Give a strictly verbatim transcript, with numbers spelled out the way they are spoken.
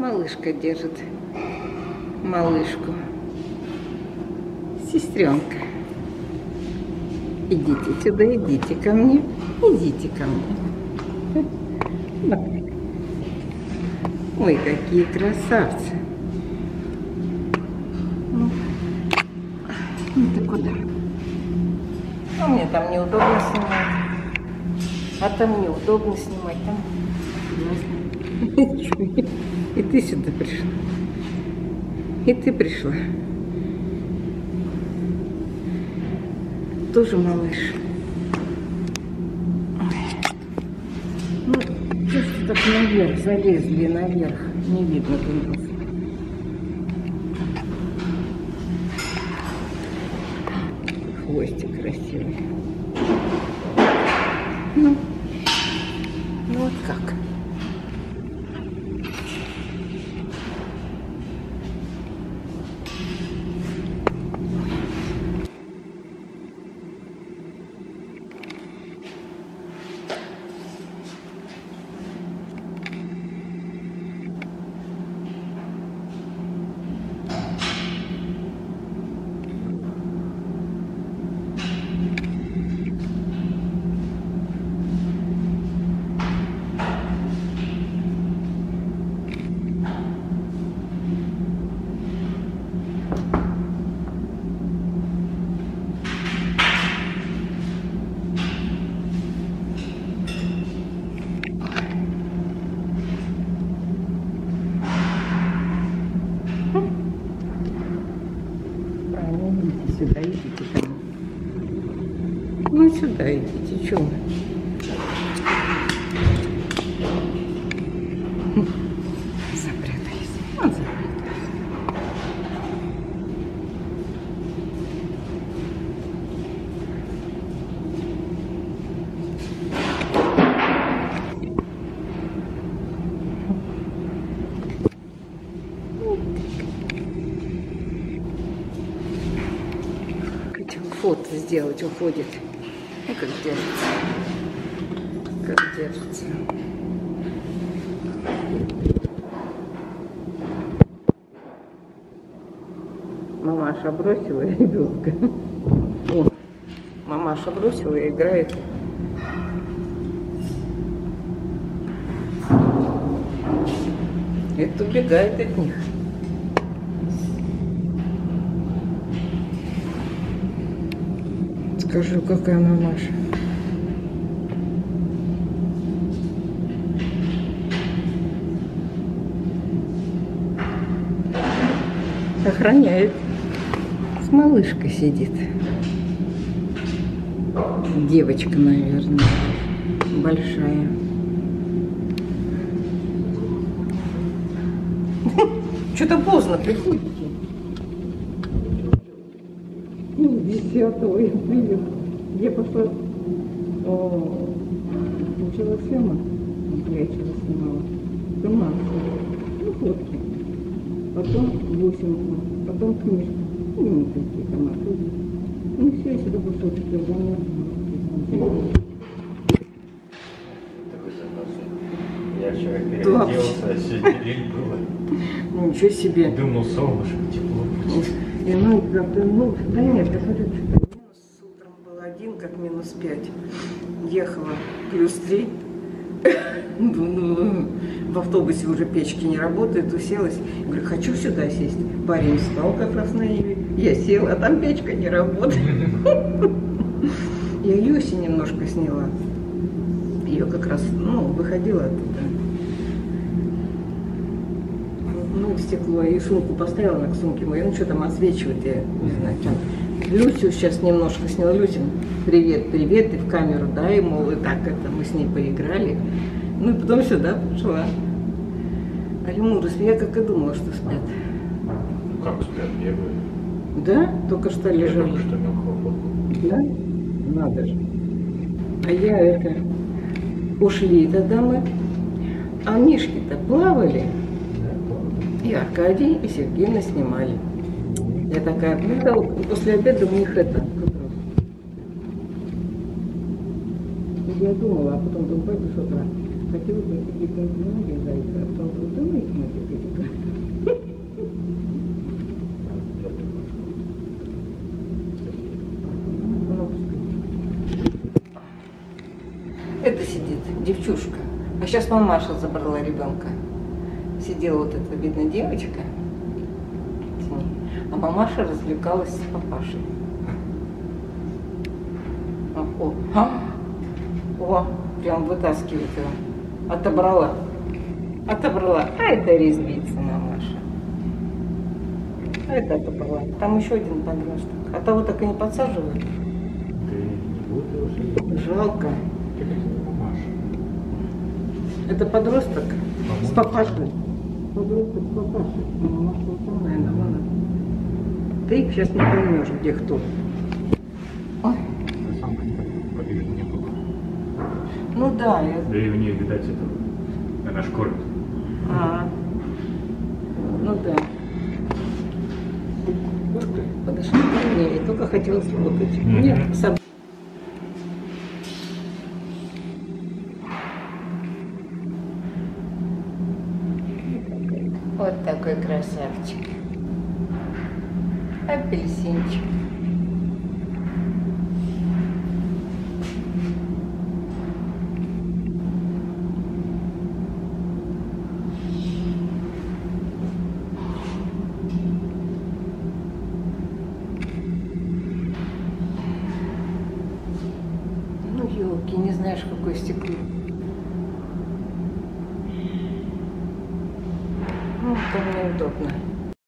Малышка держит малышку. Сестренка. Идите сюда, идите ко мне. Идите ко мне. Ой, какие красавцы. Ну, ну ты куда? А мне там неудобно снимать. А там неудобно снимать. Там... И ты сюда пришла. И ты пришла. Тоже малыш. Ну, чувство так наверх, залезли наверх. Не видно глаз. Хвостик красивый. Ну, ну вот как. Сюда идите ко мне. Ну сюда идите, чего? Запрятались. Вот запрятались. Фото сделать уходит. Ну как держится. Как держится. Мамаша бросила ребенка. О, мамаша бросила и играет. Это убегает от них. Скажу, какая мамаша. Охраняет. С малышкой сидит. Девочка, наверное, большая. Что-то поздно приходите. Десятого я привет. Я пошла, начала съема, прячила, снимала. Сама, ну, фотки. Потом восемь, потом книжка. Ну, не такие там оттуда. Ну, все, я сюда пошла, теперь домой. Я вчера переоделся, а сегодня лень было. Ну, ничего себе. Думал, солнышко, тепло будет. И ну, как-то, ну, да нет, я смотрю, что минус утром был один, как минус пять. Ехала плюс три. Ну, в автобусе уже печки не работают, уселась. Говорю, хочу сюда сесть. Парень встал как раз на Иве. Я села, а там печка не работает. Я Люси немножко сняла. Ее как раз, ну, выходила оттуда. Ну, стекло, и сумку поставила на к сумке моей, ну, что там отсвечивает, я не знаю, чем. Люсю сейчас немножко сняла. Люсин, привет, привет, и в камеру, да, и, мол, и так это, мы с ней поиграли. Ну, и потом сюда пошла. А лемуры, я как и думала, что спят. Ну, как спят, бегают. Да? Только что лежали. Только что мелко. Да? Надо же. А я это... Ушли тогда мы. А мишки-то плавали. И Аркадий, и Сергей снимали. Я такая, ну, после обеда у них это, я думала, а потом думаю, пойду с утра. хотела бы сидеть на ноги, зайка, а то вот думает, ноги перекрыть. Это сидит девчушка. А сейчас мамаша забрала ребенка. Сидела вот эта, видно, девочка с ней. А мамаша развлекалась с папашей. О, а? О, прям вытаскивает его. Отобрала. Отобрала. А это резвится мамаша. А это отобрала. Там еще один подросток. А того так и не подсаживают. Жалко. Это подросток с папашей. Подросток с папашей. Мамаша вот там, наверное, вон. Ты сейчас не поймешь, где кто. Ой. Не было. Ну да, я... Да и у нее, видать, это, она школьник. А, ну да. Подошли ко мне и только хотела сфоткать. Mm-hmm. Нет, сам. Вот такой красавчик. Апельсинчик. Ну, елки, не знаешь, какое стекло. Ну, там неудобно.